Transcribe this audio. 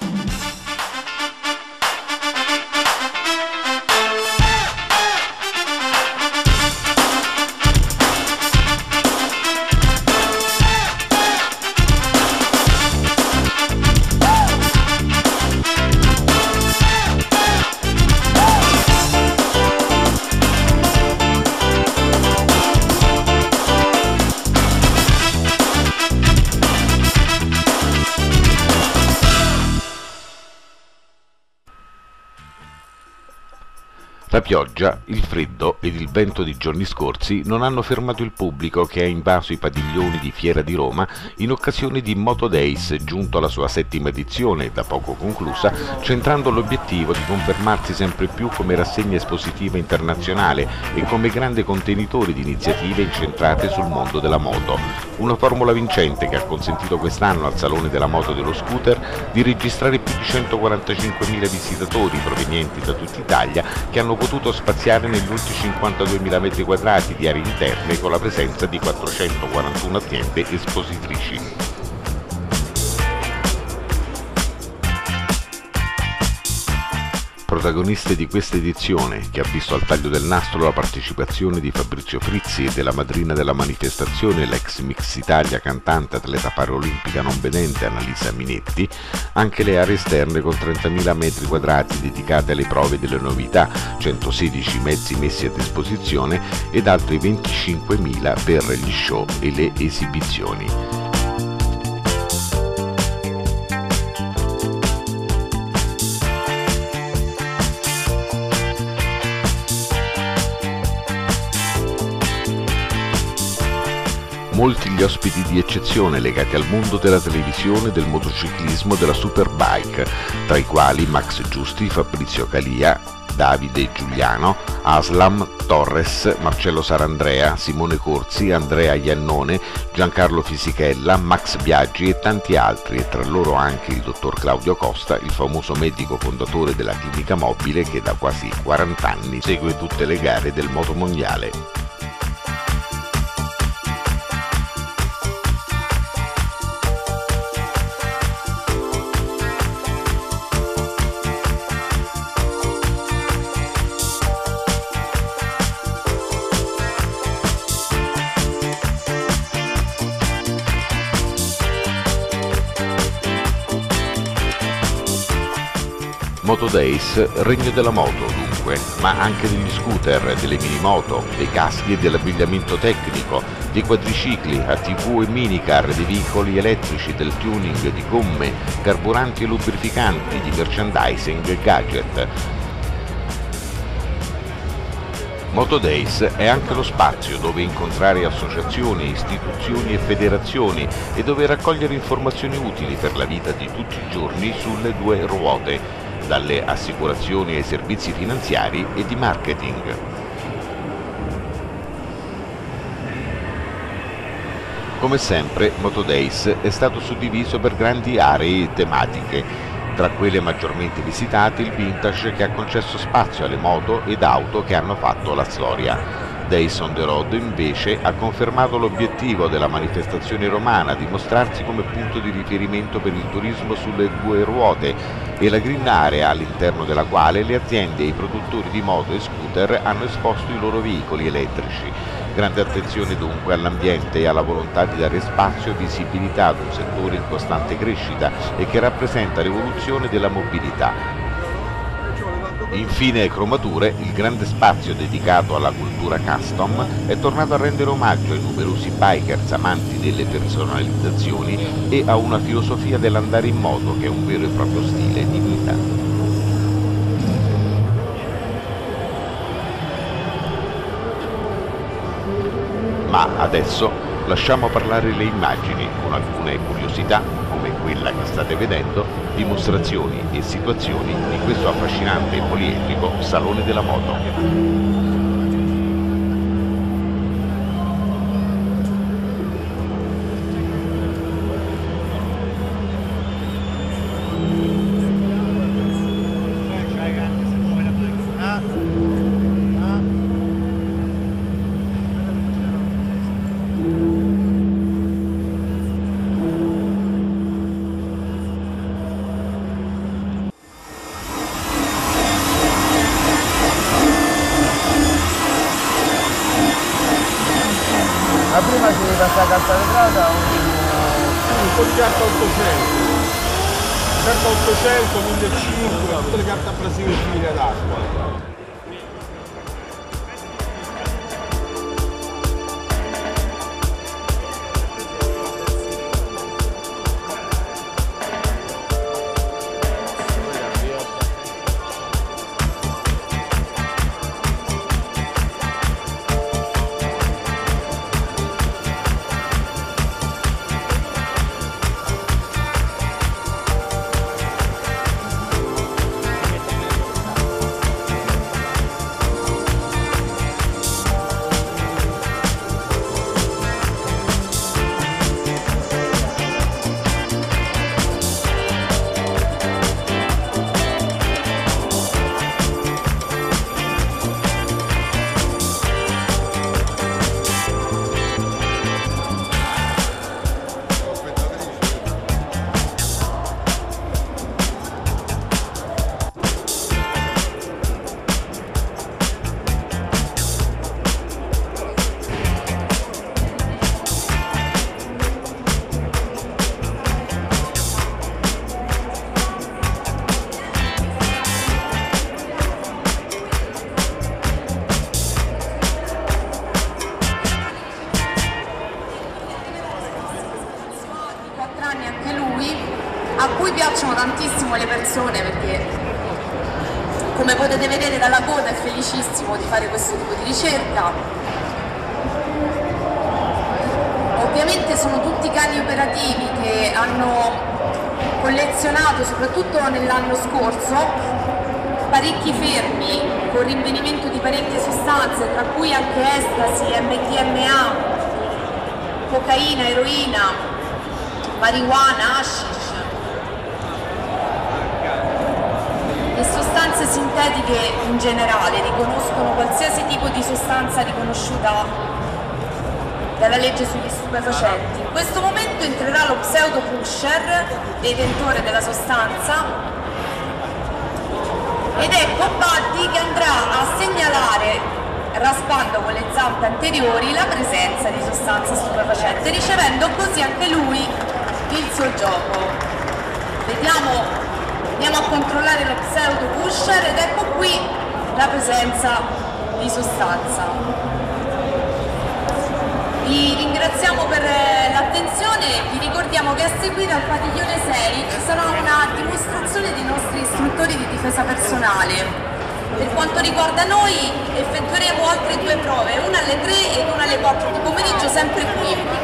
La pioggia, il freddo ed il vento di giorni scorsi non hanno fermato il pubblico che ha invaso i padiglioni di Fiera di Roma in occasione di Moto Days, giunto alla sua 7ª edizione, da poco conclusa, centrando l'obiettivo di confermarsi sempre più come rassegna espositiva internazionale e come grande contenitore di iniziative incentrate sul mondo della moto. Una formula vincente che ha consentito quest'anno al Salone della Moto e dello Scooter di registrare più di 145.000 visitatori provenienti da tutta Italia che hanno potuto spaziare negli ultimi 52.000 metri quadrati di aree interne con la presenza di 441 aziende espositrici. Protagoniste di questa edizione, che ha visto al taglio del nastro la partecipazione di Fabrizio Frizzi e della madrina della manifestazione, l'ex Mix Italia cantante atleta paraolimpica non vedente Annalisa Minetti, anche le aree esterne con 30.000 metri quadrati dedicate alle prove delle novità, 116 mezzi messi a disposizione ed altri 25.000 per gli show e le esibizioni. Molti gli ospiti di eccezione legati al mondo della televisione, del motociclismo e della superbike, tra i quali Max Giusti, Fabrizio Calia, Davide Giuliano, Aslam, Torres, Marcello Sarandrea, Simone Corsi, Andrea Iannone, Giancarlo Fisichella, Max Biaggi e tanti altri, e tra loro anche il dottor Claudio Costa, il famoso medico fondatore della clinica mobile che da quasi 40 anni segue tutte le gare del motomondiale. Moto Days, regno della moto dunque, ma anche degli scooter, delle minimoto, dei caschi e dell'abbigliamento tecnico, dei quadricicli, ATV e minicar, dei veicoli elettrici, del tuning, di gomme, carburanti e lubrificanti, di merchandising e gadget. Moto Days è anche lo spazio dove incontrare associazioni, istituzioni e federazioni e dove raccogliere informazioni utili per la vita di tutti i giorni sulle due ruote, dalle assicurazioni ai servizi finanziari e di marketing. Come sempre, Moto Days è stato suddiviso per grandi aree tematiche. Tra quelle maggiormente visitate il vintage, che ha concesso spazio alle moto ed auto che hanno fatto la storia. Days on the Road invece ha confermato l'obiettivo della manifestazione romana di mostrarsi come punto di riferimento per il turismo sulle due ruote e la green area all'interno della quale le aziende e i produttori di moto e scooter hanno esposto i loro veicoli elettrici. Grande attenzione dunque all'ambiente e alla volontà di dare spazio e visibilità ad un settore in costante crescita e che rappresenta l'evoluzione della mobilità. Infine, Cromature, il grande spazio dedicato alla cultura custom, è tornato a rendere omaggio ai numerosi bikers amanti delle personalizzazioni e a una filosofia dell'andare in moto che è un vero e proprio stile di vita. Ma adesso lasciamo parlare le immagini con alcune curiosità, come quella che state vedendo, dimostrazioni e situazioni di questo affascinante e poliedrico Salone della Moto. questa carta vetrata un po' di carta 800, carta 800, 1500, tutte le carte abrasive fine ad acqua. Anche lui, a cui piacciono tantissimo le persone, perché come potete vedere dalla coda è felicissimo di fare questo tipo di ricerca. Ovviamente sono tutti cani operativi che hanno collezionato, soprattutto nell'anno scorso, parecchi fermi con rinvenimento di parecchie sostanze, tra cui anche estasi, MDMA, cocaina, eroina, marijuana, hashish e sostanze sintetiche in generale. Riconoscono qualsiasi tipo di sostanza riconosciuta dalla legge sugli stupefacenti. In questo momento entrerà lo pseudo pusher, detentore della sostanza, ed ecco Buddy che andrà a segnalare, raspando con le zampe anteriori, la presenza di sostanza stupefacente, ricevendo così anche lui il suo gioco. Andiamo a controllare lo pseudo pusher ed ecco qui la presenza di sostanza. Vi ringraziamo per l'attenzione, vi ricordiamo che a seguire al padiglione 6 ci sarà una dimostrazione dei nostri istruttori di difesa personale. Per quanto riguarda noi effettueremo altre due prove, una alle 3 ed una alle 4 di pomeriggio, sempre qui.